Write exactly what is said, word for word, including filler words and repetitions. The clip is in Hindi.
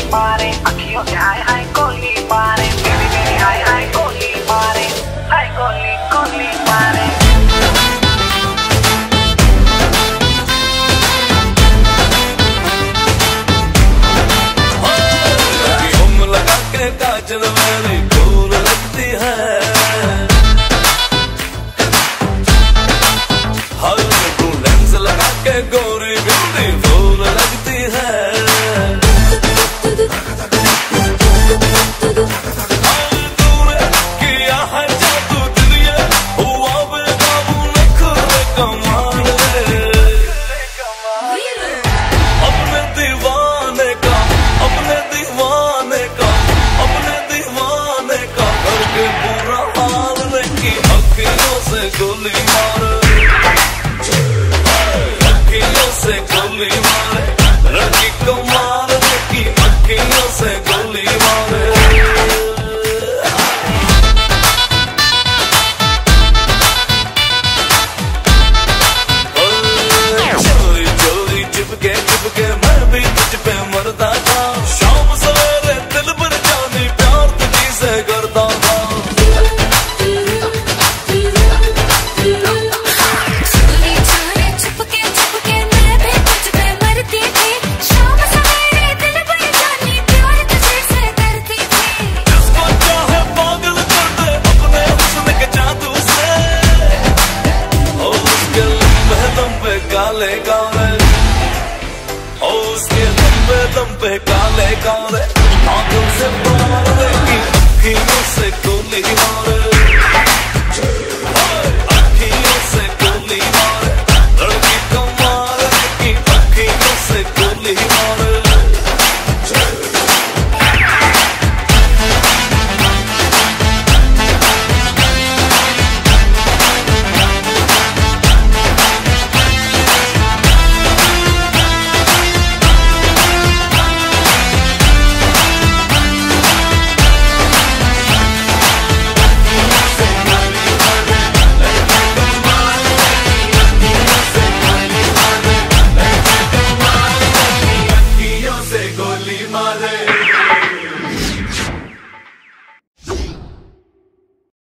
मारे, अखियों से हाय हाय गोली मारे, मेरी मेरी हाय हाय गोली मारे, हाय गोली गोली मारे। घूम लगा के काजल मेरी फूल लगती है, हर तू लेंस लगा के गोरी बिंदी फूल लगती है। तूने किया है जादू दिलिए, हुआ बेकाबू नखरे कमाल रे। अपने दीवाने का, अपने दीवाने का, अपने दीवाने का करके बुरा हाल रे की अखियों से गोली मार, अखियों से गोली मारे, लड़की को मार दे की अखियों से गोली मारे। चोरी चोरी चिपके चिपके मैं भी तुझ पे मरता था, शाम सवेरे दिल पर जानी प्यार तुझी से करता था। काले काले ओ उसके लंबे लंबे काले काले आंखों से मार दे की अखियों से गोली मारे।